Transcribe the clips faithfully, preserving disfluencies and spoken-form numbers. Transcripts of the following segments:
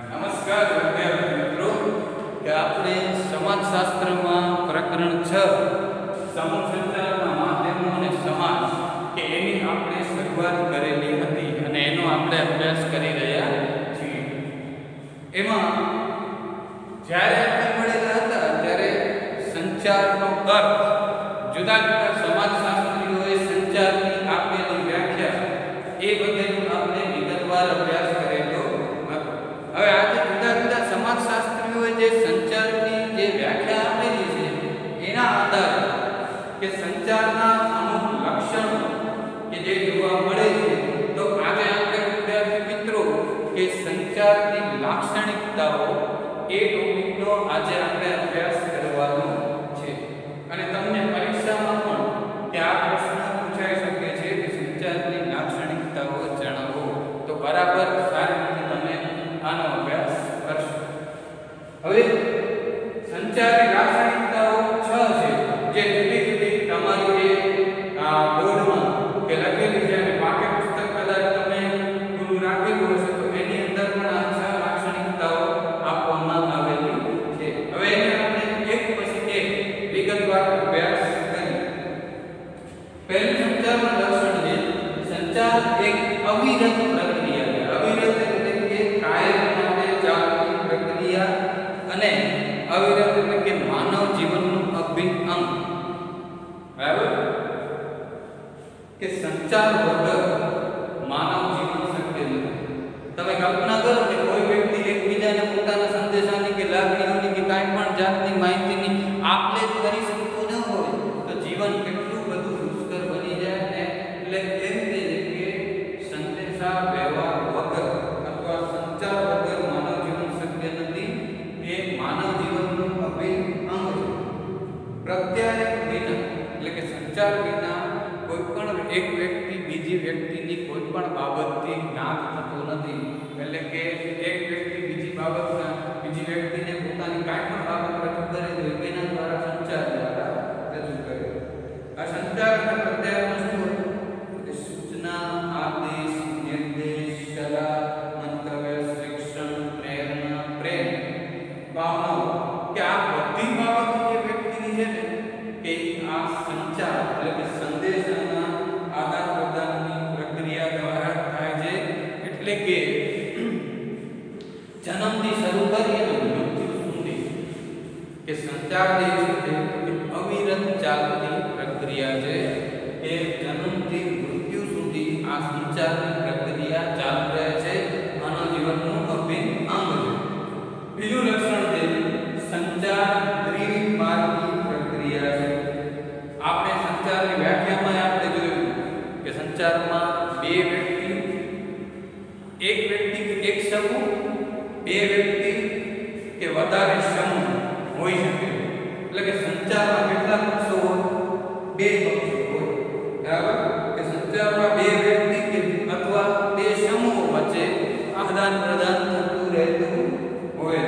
નમસ્કાર વિદ્યાર્થી મિત્રો, કે આપણે સમાજશાસ્ત્રમાં પ્રકરણ છ સમૂહ સંચારના માધ્યમો અને સમાજ કે એની આપણે શરૂઆત કરેલી હતી અને એનો આપણે અભ્યાસ કરી રહ્યા છીએ. એમાં જ્યારે આપણે ભણેલા હતા ત્યારે સંચારનો અર્થ જુદા જુદા સમાજશાસ્ત્રીઓએ સંચારની આપેલી વ્યાખ્યા એ બધેનો આપણે વિગતવાર અભ્યાસ કરેલો હતો. હવે આજે જુદા જુદા સમાજશાસ્ત્રીઓએ જે સંચારની જે વ્યાખ્યા આપેલી છે એના આધારે કે સંચારના અમુક લક્ષણો કે જે જોવા મળે છે, તો આજે આપણે વિદ્યાર્થી મિત્રો કે સંચારની લાક્ષણિકતાઓ એ ટોપિકનો આજે આપણે અભ્યાસ કરવાનો છે. અને તમને પરીક્ષામાં પણ ત્યાં પ્રશ્ન પૂછાઈ શકે છે કે સંચારની લાક્ષણિકતાઓ જણાવો, તો બરાબર સારી રીતે તમે આનો અભ્યાસ કરશો. હવે સંચારની લાક્ષણિકતાઓ છ છે, જે જુદી જુદી તમારી જે બોર્ડમાં કે લખેલી છે અને પાઠ્યપુસ્તક કદાચ તમે પૂરું રાખેલું હશે તો એની અંદર પણ આ છ લાક્ષણિકતાઓ આપવામાં આવેલી છે. હવે એને આપણે એક પછી એક વિગતવાર અભ્યાસ કરીએ. પહેલું સંચારનું લક્ષણ છે સંચાર એક અવિરત પ્રક્રિયા છે. અવિરત એટલે કે કાયમ માટે ચાલતી પ્રક્રિયા અને અવિરત એટલે કે માનવ જીવનનું અભિન્ન અંગ. બરાબર કે સંચાર વગર માનવ જીવન શક્ય નથી. તમે કલ્પના કરો કે કોઈ વ્યક્તિ એકબીજાને પોતાના સંદેશાની કે લાગણીઓની કે કાંઈ પણ જાતની માહિતીની આપલે જ કરી શકતું ન હોય તો જીવન કેટલું બધું દુષ્કર બની જાય ને. એટલે એમ કે કે સંદેશા વ્યવહાર વગર અથવા સંચાર વગર માનવ જીવન શક્ય નથી. એ માનવ જીવનનું અભિન્ન અંગ છે. પ્રત્યાયન વિના એટલે કે સંચાર વિના કોઈ પણ એક વ્યક્તિ બીજી વ્યક્તિની કોઈ પણ બાબતથી જ્ઞાત થતો નથી. એટલે કે એક વ્યક્તિ બીજી બાબતના બીજી વ્યક્તિને પોતાની કાંઈ પણ બાબત રજૂ કરે તો એના દ્વારા સંચાર દ્વારા રજૂ કરે. આ સંચારના પ્રત્યાયન શું હોય? સૂચના, આદેશ, નિર્દેશ, સલાહ, મંતવ્ય, શિક્ષણ, પ્રેરણા, પ્રેમ, ભાવનાઓ કે આ બધી બાબતો જે વ્યક્તિની છે ને કે આ સંચાર એટલે કે સંદેશાના આદાન પ્રદાનની પ્રક્રિયા દ્વારા થાય છે. એટલે કે જન્મથી શરૂ કરી અને મૃત્યુ સુધી કે સંચાર જે છે તે અવિરત ચાલતી પ્રક્રિયા છે. એ જન્મથી મૃત્યુ સુધી આ સંચારની પ્રક્રિયા ચાલુ રહે છે. માનવ જીવનનું અભિન્ન અંગ છે. બીજું લક્ષણ છે સંચાર દ્વિમાર્ગી પ્રક્રિયા છે. આપણે સંચારની વ્યાખ્યામાં આપણે જોયું કે સંચારમાં બે વ્યક્તિ, એક વ્યક્તિ કે એક સમૂહ, બે વ્યક્તિ કે વધારે સમૂહ હોઈ શકે. એટલે કે સંચારમાં કેટલા પક્ષો હોય? બે પક્ષો હોય. બરાબર કે સંચારમાં બે વ્યક્તિ કે અથવા બે સમૂહો વચ્ચે આદાન પ્રદાન થતું રહેતું હોય.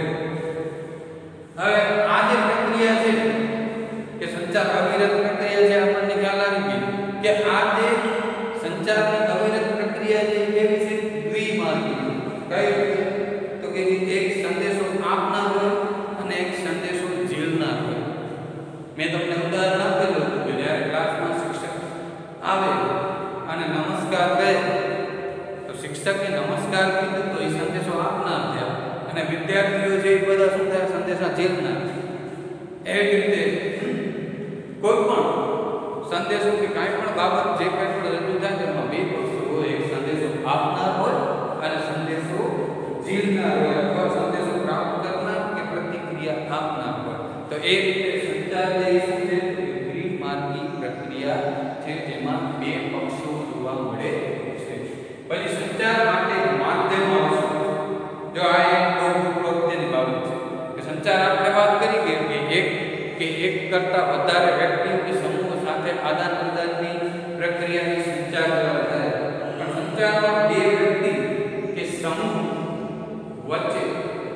હવે આ જે પ્રક્રિયા છે કે સંચાર અવિરત પ્રક્રિયા છે, આપણને ખ્યાલ આવી ગયો કે આ જે સંચારની અવિરત પ્રક્રિયા છે એ વિશે દ્વિમાર્ગી. કઈ રીતે? તો કે એક સંદેશો આપનાર હોય અને એક સંદેશો ઝીલનાર હોય. મેં તમને ઉદાહરણ આપેલું હતું કે જ્યારે ક્લાસમાં શિક્ષક આવે અને નમસ્કાર કહે તો શિક્ષકે નમસ્કાર કીધું તો એ સંદેશો આપનાર થયા અને વિદ્યાર્થીઓ જે બધા શું થયા? સંદેશા ઝીલનાર. એવી રીતે કોઈ પણ સંદેશો કે કાંઈ પણ બાબત જે કાંઈ પણ રજૂ થાય તેમાં બે પક્ષો હોય. એક સંદેશો આપનાર હોય અને સંદેશો ઝીલનાર હોય અથવા સંદેશો પ્રાપ્ત કરનાર કે પ્રતિક્રિયા આપનાર હોય. તો એ રીતે સંચાર જે છે તે દ્વિમાર્ગી પ્રક્રિયા છે જેમાં બે પક્ષો જોવા મળે છે. પછી સંચાર માટે માધ્યમ આવશે. જો આ એક બહુ અગત્યની બાબત છે કે સંચાર આપણે વાત કરી કે એક કે એક કરતા વધારે વ્યક્તિઓ કે સમૂહ સાથે આદાન પ્રદાનની પ્રક્રિયાની સંચાર દ્વારા થાય. પણ સંચારમાં બે વ્યક્તિ કે સમૂહ વચ્ચે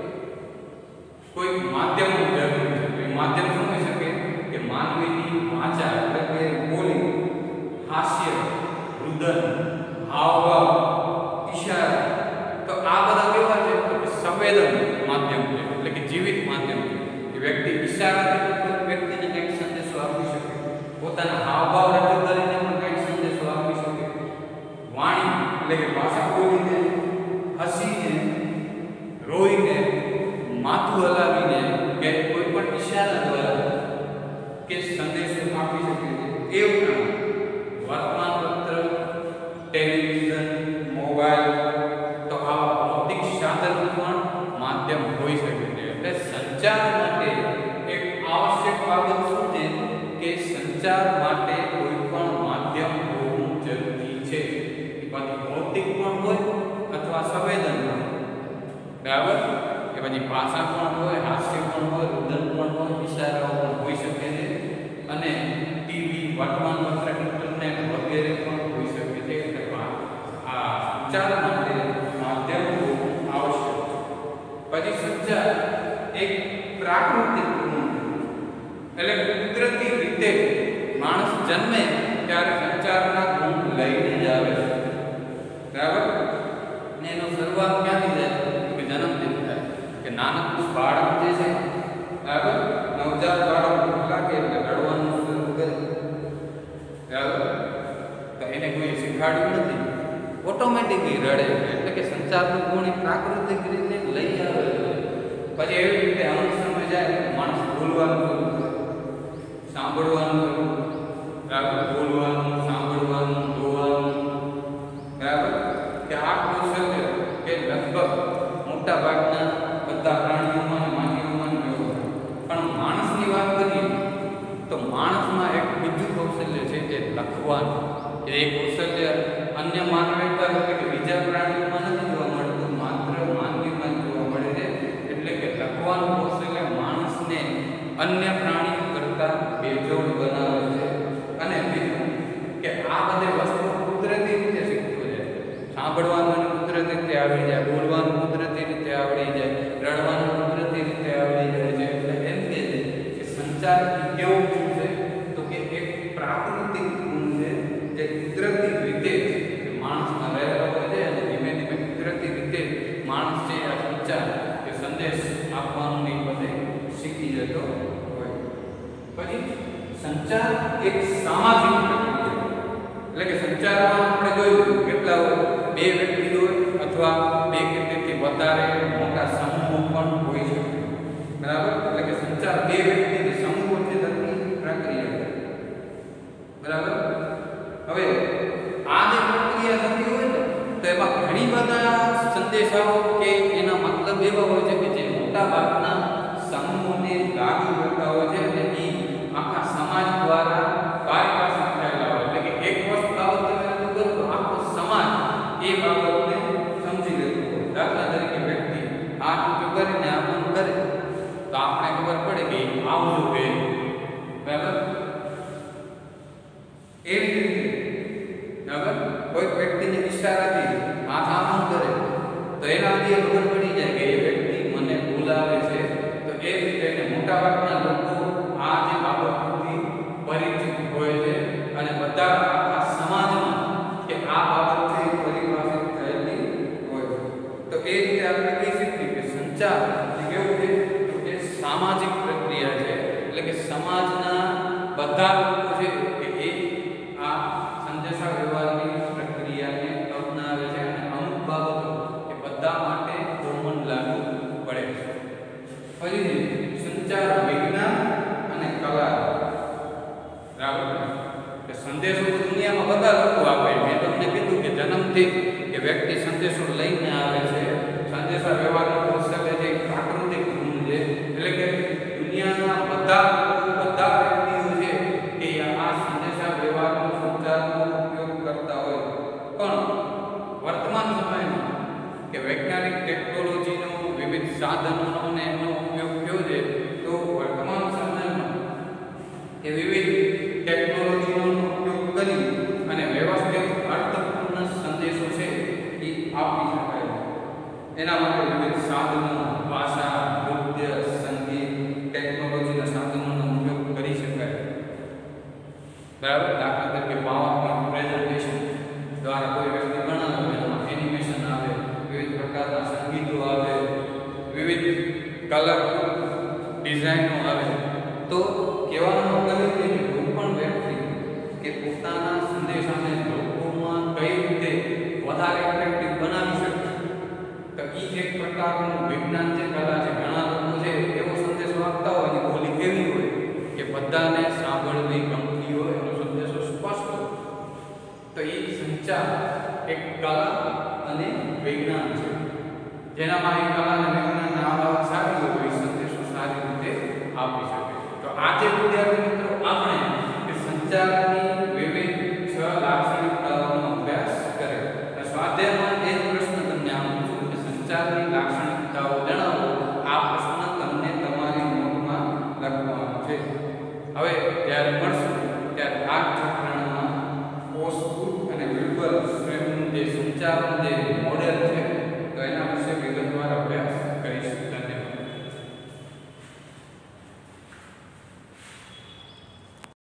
કોઈ માધ્યમનો જરૂર છે. માધ્યમ શું હોઈ શકે? કે માનવીની વાચા એટલે કે બોલી, હાસ્ય, રુદન, હાવભાવ, ઈશારા. તો આ બધા કેવા છે? તો સંવેદન એટલે કે ભાષા બોલીને, હસીને, રોઈને, માથું હલાવીને કે કોઈ પણ ઈશારા દ્વારા કે સંદેશો આપી શકે છે એ ઉપરાંત વર્તમાનપત્ર, ટેલિવિઝન, મોબાઈલ તો આવા ભૌતિક સાધનો પણ માધ્યમ હોઈ શકે છે. એટલે સંચાર માટે એક આવશ્યક બાબત શું છે કે સંચાર માટે કોઈ પણ માધ્યમ હોવું જરૂરી છે. એ પછી ભૌતિક પણ હોય અથવા સંવેદન, બરાબર, કે પછી ભાષા પણ હોય, હાસ્ય પણ હોય, રુદન પણ હોય, ઈશારાઓ પણ હોઈ શકે છે અને ટીવી, વર્તમાનપત્ર, ઇન્ટરનેટ વગેરે પણ હોઈ શકે છે. એટલે આ સંચાર માટે માધ્યમ હોવું આવશ્યક છે. પછી સંચાર એક પ્રાકૃતિક ગુણ એટલે કુદરતી રીતે માણસ જન્મે ત્યારે સંચારના ગુણ લઈને જ આવે છે, બરાબર. ને એનો શરૂઆત ક્યાંથી થાય કે જન્મથી થાય કે નાનકડું બાળક જે છે, બરાબર, નવજાત બાળક લાગે એટલે રડવાનું શરૂ કરે, બરાબર. તો એને કોઈ શીખવાડ્યું નથી, ઓટોમેટિકલી રડે. એટલે કે સંચારનો ગુણ એ પ્રાકૃતિક રીતે લઈ આવે છે. પછી એવી રીતે અમુક સમય જાય માણસ બોલવાનું શરૂ કરે, સાંભળવાનું શરૂ કરે, બરાબર, બોલવાનું, સાંભળવાનું, જોવાનું, બરાબર. કે આ કૌશલ્ય કે લગભગ મોટા ભાગના બધા પ્રાણીઓમાં અને માનવીઓમાં જોવા મળે. પણ માણસની વાત કરીએ તો માણસમાં એક બીજું કૌશલ્ય છે જે લખવાનું. એ કૌશલ્ય અન્ય માનવીતા એટલે કે બીજા પ્રાણીઓમાં નથી જોવા મળતું, માત્ર માનવીમાં જ જોવા મળે છે. એટલે કે લખવાનું કૌશલ્ય માણસને અન્ય પ્રાણીઓ કરતાં બેજોડ બનાવે છે. અને બીજું કે આ બધી વસ્તુઓ કુદરતી રીતે શીખતો જાય. સાંભળવાનું કુદરતી રીતે આવડી જાય, બોલવાનું કુદરતી રીતે આવડી જાય, રડવાનું કુદરતી રીતે આવડી જાય છે. એટલે એમ કે છે કે સંચાર કેવું છે તો કે એક પ્રાકૃતિક ગુણ છે જે કુદરતી રીતે માણસમાં રહેલો હોય છે અને ધીમે ધીમે કુદરતી રીતે માણસ છે આ સંચાર કે સંદેશ આપવાનું ની બધે શીખી જતો હોય. પછી સંચાર એક સામાજિક પ્રક્રિયા એટલે કે સંચારમાં આપણે જોયું કેટલા હોય, બે વ્યક્તિ હોય અથવા બે કે તેથી વધારે મોટા સમૂહો પણ હોઈ શકે, બરાબર. એટલે કે સંચાર બે વ્યક્તિ કે સમૂહ વચ્ચે થતી પ્રક્રિયા, બરાબર. હવે આ જે પ્રક્રિયા થતી હોય ને તો એમાં ઘણી બધા સંદેશાઓ કે એના મતલબ એવા હોય છે કે જે મોટા ભાગના સમૂહોને લાગુ કરતા હોય છે અને એ આખા સમાજ દ્વારા બાયપાસ થયેલા હોય. એટલે કે એક વસ્તુ બાબત તમે રજૂ કરો તો આખો સમાજ એ બાબતને સમજી લેતો હોય. દાખલા તરીકે વ્યક્તિ હાથ ઊંચો કરીને આમ કરે તો આપણે ખબર પડે કે આવું બે, બરાબર. એવી રીતે, બરાબર, કોઈ વ્યક્તિને ઈશારાથી હાથ આમ કરે તો એનાથી ખબર પડી જાય કે એ વ્યક્તિ મને બોલાવે છે. તો એ રીતે મોટા ભાગના લોકો આ જે બાબતથી પરિચિત હોય છે અને બધા આખા સમાજમાં કે આ બાબત છે પરિભાષિત થયેલી હોય. તો એ રીતે આપણે કહી શકીએ કે સંચાર કેવું છે તો કે સામાજિક પ્રક્રિયા છે. એટલે કે સમાજના બધા લોકો છે કે એ આ સંદેશા વ્યવહારની પ્રક્રિયાને અપનાવે છે અને અમુક બાબતો એ બધા માટે કોમન લાગુ પડે છે. ફરીથી સંચાર વિજ્ઞાન અને કલા, બરાબર. કે સંદેશો દુનિયામાં બધા લોકો આપે. મેં તમને કીધું કે જન્મથી કે વ્યક્તિ સંદેશો લઈને આવે છે. સંદેશા વ્યવહારનો કૌશલ્ય છે પ્રાકૃતિક ગુણ છે. એટલે કે દુનિયાના બધા બધા વ્યક્તિઓ છે કે આ સંદેશા વ્યવહારનો સંચારનો ઉપયોગ કરતા હોય. પણ વર્તમાન સમયમાં કે વૈજ્ઞાનિક ટેકનોલોજીનો વિવિધ સાધનોનો અને એનો ઉપયોગ થયો છે તો વર્તમાન સમયમાં એ વિવિધ ટેકનોલોજીનો ઉપયોગ કરી અને વ્યવસ્થિત અર્થપૂર્ણ સંદેશો છે એ આપી શકાય. એના માટે વિવિધ સાધનો, ભાષા, નૃત્ય, સંગીત, ટેકનોલોજીના સાધનોનો ઉપયોગ કરી શકાય, બરાબર. દાખલા તરીકે પાવરપોઈન્ટ પ્રેઝન્ટેશન દ્વારા કોઈ વ્યક્તિ બનાવે, એમાં એનિમેશન આવે, વિવિધ પ્રકારના સંગીતો આવે, વિવિધ કલર ડિઝાઇનો આવે. તો કહેવાનો મતલબ એ કે કોઈ પણ વ્યક્તિ કે પોતાના સંદેશાને લોકોમાં કઈ રીતે વધારે વધારે ઇફેક્ટિવ બનાવી શકે તો એ એક પ્રકારનું વિજ્ઞાન જે કલા છે. ઘણા લોકો છે એવો સંદેશો આપતા હોય અને બોલી એવી હોય કે બધાને સાંભળવી ગમતી હોય, એનો સંદેશો સ્પષ્ટ હોય. તો એ સંચાર એક કલા અને વિજ્ઞાન છે, જેનામાં એ કલા અને વિજ્ઞાનને આ બાબત સારી હોય તો એ સંદેશો સારી રીતે આપી શકે. તો આજે વિદ્યાર્થી મિત્રો આપણે એ સંચારની વિવિધ છ લાક્ષણિકતાઓનો અભ્યાસ કર્યો. તો સ્વાધ્યાયમાં એક પ્રશ્ન તમને આપું છું કે સંચારની લાક્ષણિકતાઓ જણાવો. આ પ્રશ્ન તમને તમારી નોટમાં લખવાનો છે. હવે જ્યારે મળશું ત્યારે આ પ્રકરણમાં પોસ્ટપુટ અને વિર્બલ જે સંચારનું જે